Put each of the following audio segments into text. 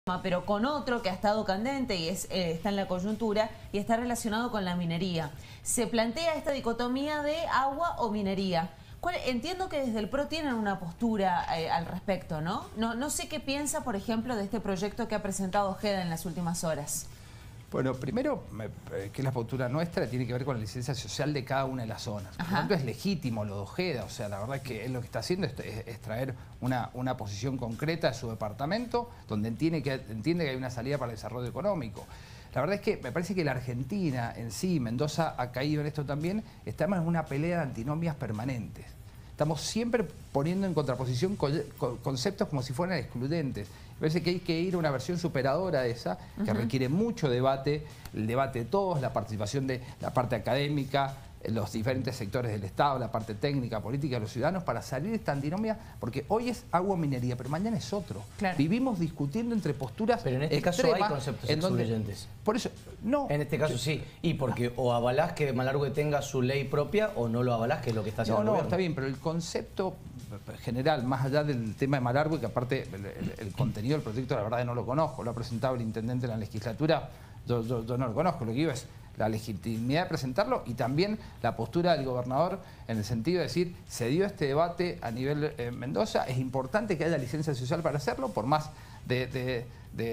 pero con otro que ha estado candente y está en la coyuntura y está relacionado con la minería. Se plantea esta dicotomía de agua o minería. Entiendo que desde el PRO tienen una postura al respecto, ¿no? No sé qué piensa, por ejemplo, de este proyecto que ha presentado Ojeda en las últimas horas. Bueno, primero, que la postura nuestra tiene que ver con la licencia social de cada una de las zonas. Por lo tanto, es legítimo lo de Ojeda. O sea, la verdad es que él lo que está haciendo es traer una posición concreta de su departamento, donde entiende que hay una salida para el desarrollo económico. La verdad es que me parece que la Argentina en sí, Mendoza ha caído en esto también, estamos en una pelea de antinomias permanentes. Estamos siempre poniendo en contraposición conceptos como si fueran excluyentes. Me parece que hay que ir a una versión superadora de esa, que requiere mucho debate, el debate de todos, la participación de la parte académica, los diferentes sectores del Estado, la parte técnica, política de los ciudadanos, para salir de esta antinomia, porque hoy es agua minería, pero mañana es otro. Claro. Vivimos discutiendo entre posturas pero en este caso hay conceptos excluyentes. Por eso, no. En este caso sí. Y porque o avalás que Malargüe tenga su ley propia o no lo avalás, que es lo que está haciendo el gobierno. Está bien, pero el concepto general, más allá del tema de Malargüe, que aparte el contenido del proyecto la verdad que no lo conozco, lo ha presentado el intendente en la legislatura, yo no lo conozco, lo que digo es la legitimidad de presentarlo y también la postura del gobernador en el sentido de decir, se dio este debate a nivel Mendoza, es importante que haya licencia social para hacerlo, por más de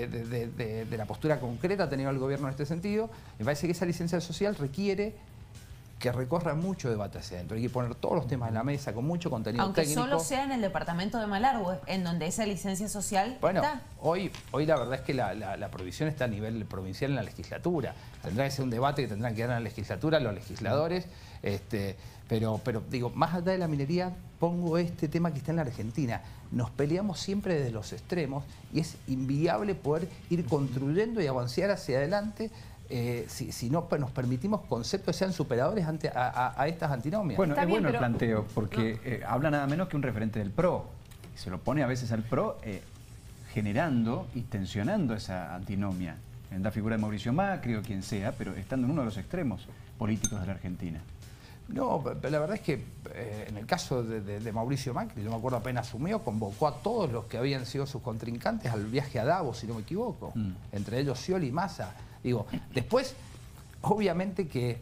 la postura concreta ha tenido el gobierno en este sentido. Me parece que esa licencia social requiere que recorra mucho debate hacia adentro. Hay que poner todos los temas en la mesa con mucho contenido técnico. Aunque solo sea en el departamento de Malargüe, en donde esa licencia social está. Hoy la verdad es que la prohibición está a nivel provincial en la legislatura. Tendrá que ser un debate que tendrán que dar en la legislatura los legisladores. Pero digo, más allá de la minería, pongo este tema que está en la Argentina. Nos peleamos siempre desde los extremos y es inviable poder ir construyendo y avanzar hacia adelante si no nos permitimos conceptos que sean superadores a estas antinomias. Bueno, es bueno el planteo, porque habla nada menos que un referente del PRO. Se lo pone a veces al PRO generando y tensionando esa antinomia. En la figura de Mauricio Macri o quien sea, pero estando en uno de los extremos políticos de la Argentina. No, la verdad es que en el caso de Mauricio Macri, yo me acuerdo apenas asumió, convocó a todos los que habían sido sus contrincantes al viaje a Davos, si no me equivoco, entre ellos Scioli y Massa. Digo, después, obviamente que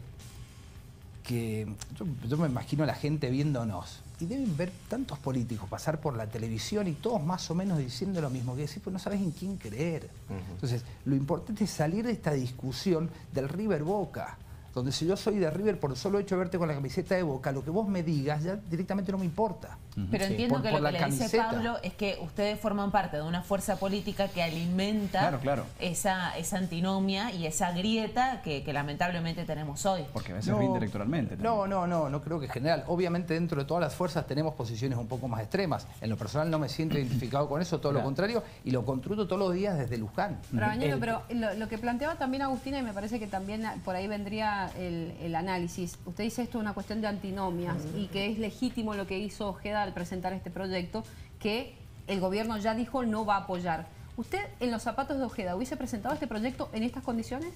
yo me imagino a la gente viéndonos y deben ver tantos políticos pasar por la televisión y todos más o menos diciendo lo mismo, que decir, pues no sabes en quién creer. Entonces, lo importante es salir de esta discusión del River Boca, donde si yo soy de River por el solo hecho de verte con la camiseta de Boca, lo que vos me digas ya directamente no me importa. Pero entiendo que lo que le dice Pablo es que ustedes forman parte de una fuerza política que alimenta esa antinomia y esa grieta que lamentablemente tenemos hoy. Porque a veces rinde electoralmente. No creo que en general. Obviamente dentro de todas las fuerzas tenemos posiciones un poco más extremas. En lo personal no me siento identificado con eso, todo lo contrario, y lo construyo todos los días desde Luján. Pero lo que planteaba también Agustina, y me parece que también por ahí vendría el análisis. Usted dice esto es una cuestión de antinomias y que es legítimo lo que hizo Ojeda al presentar este proyecto, que el gobierno ya dijo no va a apoyar. ¿Usted en los zapatos de Ojeda hubiese presentado este proyecto en estas condiciones?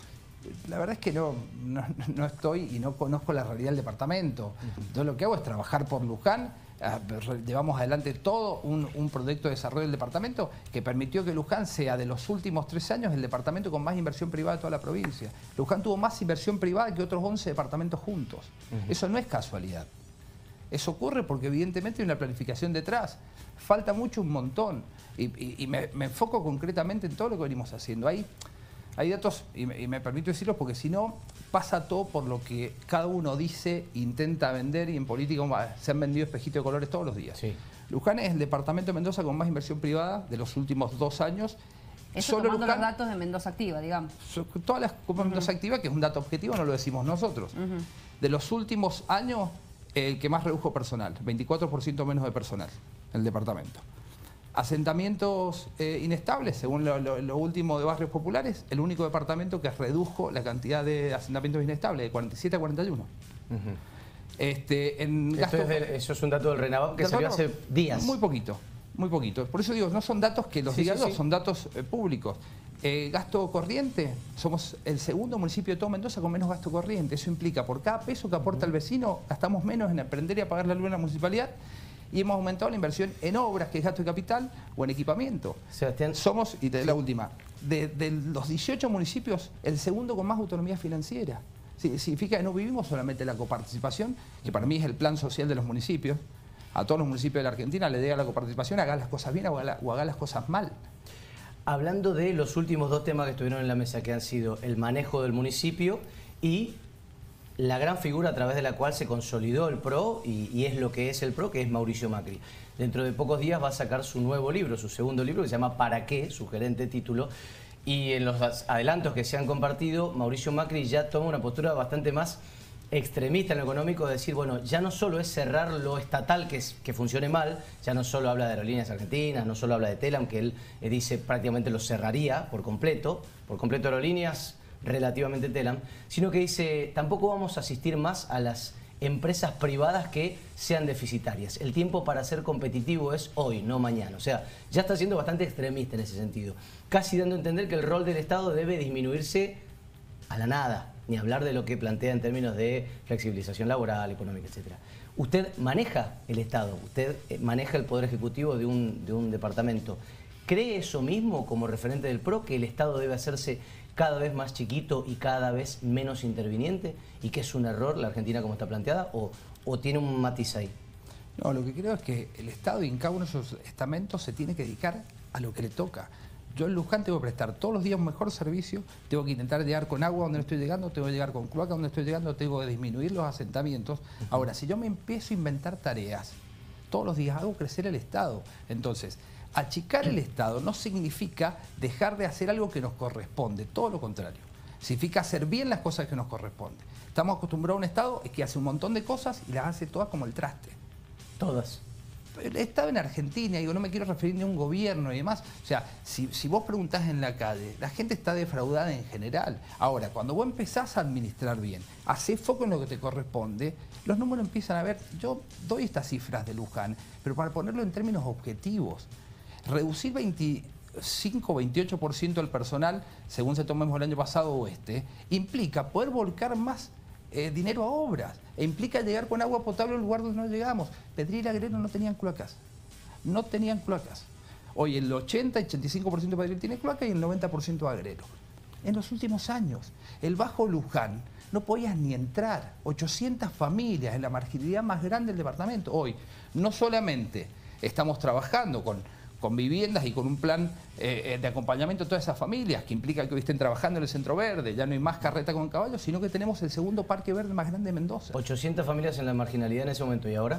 La verdad es que no estoy y no conozco la realidad del departamento. Yo lo que hago es trabajar por Luján. Llevamos adelante todo un proyecto de desarrollo del departamento que permitió que Luján sea de los últimos 3 años el departamento con más inversión privada de toda la provincia. Luján tuvo más inversión privada que otros 11 departamentos juntos. Eso no es casualidad. Eso ocurre porque evidentemente hay una planificación detrás. Falta mucho, un montón. Y me enfoco concretamente en todo lo que venimos haciendo. Hay datos, y me permito decirlos porque si no, pasa todo por lo que cada uno dice, intenta vender, y en política se han vendido espejitos de colores todos los días. Luján es el departamento de Mendoza con más inversión privada de los últimos 2 años. Eso tomando los datos de Mendoza Activa, digamos. Todas las Mendoza Activa, que es un dato objetivo, no lo decimos nosotros. De los últimos años, el que más redujo personal, 24% menos de personal en el departamento. Asentamientos inestables, según lo último de Barrios Populares, el único departamento que redujo la cantidad de asentamientos inestables, de 47 a 41. Eso es un dato del RENAVAP que salió hace días. Muy poquito, muy poquito. Por eso digo, no son datos que los diga yo, son datos públicos. Gasto corriente, somos el segundo municipio de todo Mendoza con menos gasto corriente. Eso implica, por cada peso que aporta el vecino, gastamos menos en aprender y apagar la luz en la municipalidad. y hemos aumentado la inversión en obras, que es gasto de capital, o en equipamiento. Sebastián. Somos, y te doy la última, de los 18 municipios, el segundo con más autonomía financiera. Significa que no vivimos solamente la coparticipación, que para mí es el plan social de los municipios. A todos los municipios de la Argentina le diga la coparticipación, haga las cosas bien o haga las cosas mal. Hablando de los últimos dos temas que estuvieron en la mesa, que han sido el manejo del municipio y la gran figura a través de la cual se consolidó el PRO y es lo que es el PRO, que es Mauricio Macri. Dentro de pocos días va a sacar su nuevo libro, su segundo libro, que se llama ¿Para qué?, sugerente título. Y en los adelantos que se han compartido, Mauricio Macri ya toma una postura bastante más extremista en lo económico, de decir, bueno, ya no solo es cerrar lo estatal que funcione mal, ya no solo habla de Aerolíneas Argentinas, no solo habla de Telam, que él dice prácticamente lo cerraría por completo Aerolíneas, relativamente Telam, sino que dice, tampoco vamos a asistir más a las empresas privadas que sean deficitarias. El tiempo para ser competitivo es hoy, no mañana. O sea, ya está siendo bastante extremista en ese sentido, casi dando a entender que el rol del Estado debe disminuirse a la nada, ni hablar de lo que plantea en términos de flexibilización laboral, económica, etc. Usted maneja el Estado, usted maneja el Poder Ejecutivo de un departamento. ¿Cree eso mismo como referente del PRO, que el Estado debe hacerse cada vez más chiquito y cada vez menos interviniente? ¿Y que es un error la Argentina como está planteada? ¿O tiene un matiz ahí? No, lo que creo es que el Estado y en cada uno de sus estamentos se tiene que dedicar a lo que le toca. Yo en Luján tengo que prestar todos los días un mejor servicio, tengo que intentar llegar con agua donde no estoy llegando, tengo que llegar con cloaca donde estoy llegando, tengo que disminuir los asentamientos. Ahora, si yo me empiezo a inventar tareas, todos los días hago crecer el Estado. Entonces, achicar el Estado no significa dejar de hacer algo que nos corresponde, todo lo contrario. Significa hacer bien las cosas que nos corresponden. Estamos acostumbrados a un Estado que hace un montón de cosas y las hace todas como el traste. Todas. He estado en Argentina, digo, no me quiero referir ni a un gobierno y demás. O sea, si vos preguntás en la calle, la gente está defraudada en general. Ahora, cuando vos empezás a administrar bien, hacés foco en lo que te corresponde, los números empiezan a ver. Yo doy estas cifras de Luján, pero para ponerlo en términos objetivos. Reducir 25-28% del personal, según se tomemos el año pasado o implica poder volcar más dinero a obras, e implica llegar con agua potable al lugar donde no llegamos. Pedriera y Agrero no tenían cloacas. No tenían cloacas. Hoy el 80-85% de Pedriera tiene cloaca y el 90% Agrero. En los últimos años, el Bajo Luján no podías ni entrar. 800 familias en la marginalidad más grande del departamento. Hoy, no solamente estamos trabajando con viviendas y con un plan de acompañamiento a todas esas familias, que implica que hoy estén trabajando en el Centro Verde, ya no hay más carreta con caballos, sino que tenemos el segundo parque verde más grande de Mendoza. 800 familias en la marginalidad en ese momento, ¿y ahora?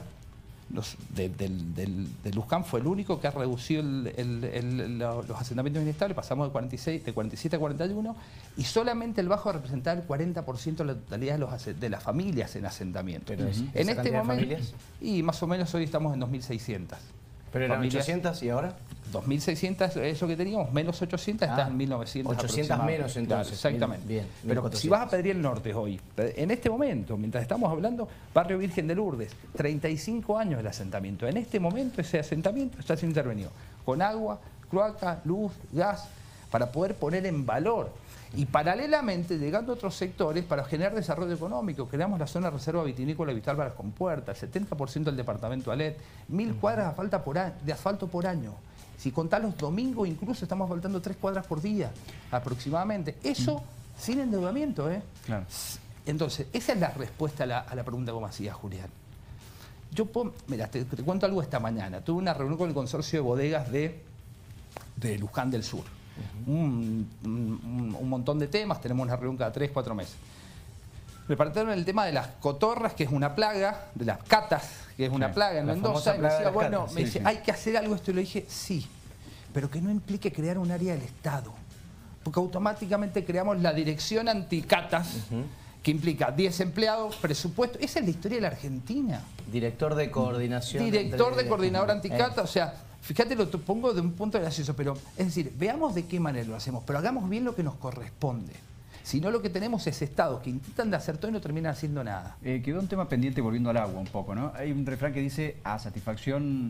De Luján fue el único que ha reducido los asentamientos inestables, pasamos de 47 a 41, y solamente el Bajo representaba el 40% de la totalidad de las familias en asentamiento. Pero en este momento, familias, y más o menos hoy estamos en 2.600. ¿Pero eran familias, 800 y ahora? 2.600 es lo que teníamos, menos 800, está en 1.900. 800 menos entonces. Claro, exactamente. Bien, pero 1.400. si vas a Pedriel Norte hoy, en este momento, mientras estamos hablando, Barrio Virgen de Lourdes, 35 años el asentamiento. En este momento ese asentamiento está siendo intervenido con agua, cloaca, luz, gas, para poder poner en valor. Y paralelamente llegando a otros sectores para generar desarrollo económico. Creamos la zona de reserva vitivinícola y vital para las compuertas, el 70% del departamento Alet, 1.000 cuadras de asfalto por año. Si contás los domingos, incluso estamos asfaltando 3 cuadras por día aproximadamente. Eso sin endeudamiento, ¿eh? Claro. Entonces, esa es la respuesta a la pregunta que me hacía Julián. Mira, te cuento algo esta mañana. Tuve una reunión con el consorcio de bodegas de Luján del Sur. Un montón de temas, tenemos una reunión cada 3-4 meses. Me partieron el tema de las cotorras, que es una plaga, de las catas, que es una plaga en Mendoza, y me decía, bueno, me dice, hay que hacer algo esto, y le dije, sí, pero que no implique crear un área del Estado, porque automáticamente creamos la dirección anticatas, que implica 10 empleados, presupuesto. Esa es la historia de la Argentina. Director de coordinación. Director de coordinador anticata, o sea, fíjate, lo pongo de un punto gracioso, pero es decir, veamos de qué manera lo hacemos, pero hagamos bien lo que nos corresponde. Si no, lo que tenemos es estados que intentan de hacer todo y no terminan haciendo nada. Quedó un tema pendiente volviendo al agua un poco, ¿no? Hay un refrán que dice a satisfacción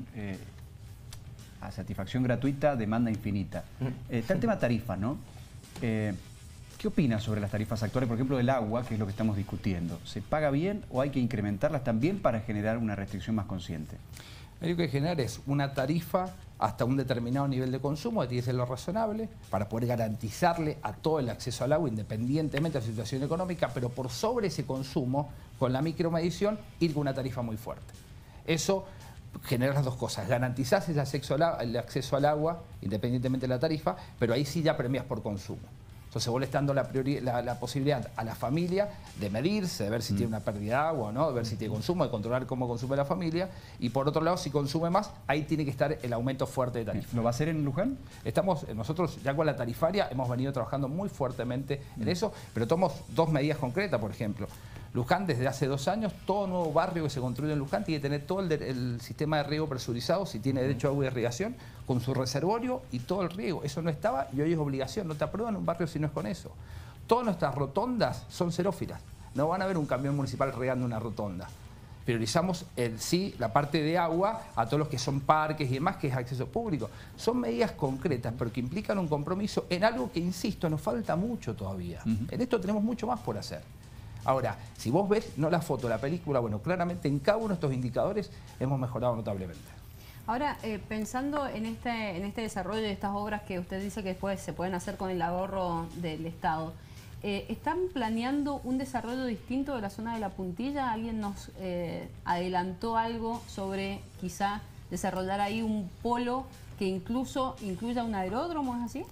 gratuita, demanda infinita. Está el tema tarifas, ¿no? ¿Qué opinas sobre las tarifas actuales, por ejemplo, del agua, que es lo que estamos discutiendo? ¿Se paga bien o hay que incrementarlas también para generar una restricción más consciente? Lo que hay que generar es una tarifa hasta un determinado nivel de consumo, que tiene que ser lo razonable, para poder garantizarle a todo el acceso al agua, independientemente de la situación económica, pero por sobre ese consumo, con la micromedición, ir con una tarifa muy fuerte. Eso genera las dos cosas: garantizás el acceso al agua, independientemente de la tarifa, pero ahí sí ya premias por consumo. Entonces vos le estás dando la posibilidad a la familia de medirse, de ver si tiene una pérdida de agua o no, de ver si tiene consumo, de controlar cómo consume la familia. Y por otro lado, si consume más, ahí tiene que estar el aumento fuerte de tarifa. ¿Lo va a hacer en Luján? Nosotros ya con la tarifaria hemos venido trabajando muy fuertemente en eso, pero tomamos dos medidas concretas. Por ejemplo, Luján, desde hace 2 años, todo nuevo barrio que se construye en Luján tiene que tener todo el sistema de riego presurizado, si tiene derecho a agua y irrigación, con su reservorio y todo el riego. Eso no estaba y hoy es obligación. No te aprueban un barrio si no es con eso. Todas nuestras rotondas son xerófilas. No van a ver un camión municipal regando una rotonda. Priorizamos la parte de agua a todos los que son parques y demás, que es acceso público. Son medidas concretas, pero que implican un compromiso en algo que, insisto, nos falta mucho todavía. En esto tenemos mucho más por hacer. Ahora, si vos ves, no la foto, la película, bueno, claramente en cada uno de estos indicadores hemos mejorado notablemente. Ahora, pensando en este desarrollo de estas obras que usted dice que después se pueden hacer con el ahorro del Estado, ¿están planeando un desarrollo distinto de la zona de La Puntilla? ¿Alguien nos adelantó algo sobre quizá desarrollar ahí un polo que incluso incluya un aeródromo, es así?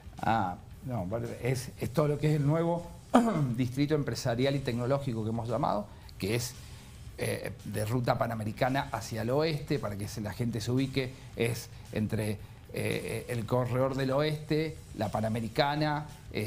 No, es todo lo que es el nuevo distrito empresarial y tecnológico que hemos llamado, que es de ruta panamericana hacia el oeste, para que la gente se ubique, es entre el corredor del oeste, la Panamericana,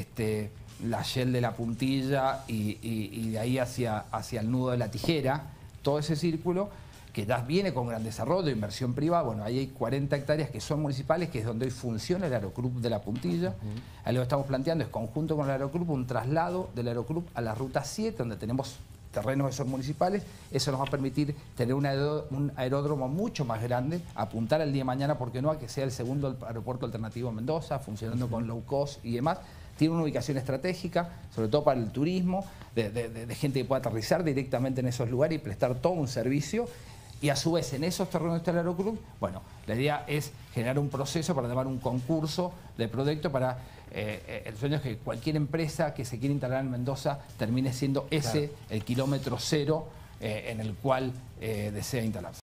la Shell de La Puntilla y de ahí hacia el nudo de La Tijera, todo ese círculo que ya viene con gran desarrollo, inversión privada. Bueno, ahí hay 40 hectáreas que son municipales, que es donde hoy funciona el Aeroclub de La Puntilla. Ahí lo que estamos planteando es, conjunto con el Aeroclub, un traslado del Aeroclub a la Ruta 7, donde tenemos terrenos esos municipales. Eso nos va a permitir tener un aeródromo mucho más grande, apuntar al día de mañana, ¿por qué no?, a que sea el segundo aeropuerto alternativo en Mendoza, funcionando con low cost y demás. Tiene una ubicación estratégica, sobre todo para el turismo, de gente que pueda aterrizar directamente en esos lugares y prestar todo un servicio. Y a su vez, en esos terrenos está el Aeroclub. Bueno, la idea es generar un proceso para llamar un concurso de proyecto para... el sueño es que cualquier empresa que se quiera instalar en Mendoza termine siendo ese, el kilómetro cero en el cual desea instalarse.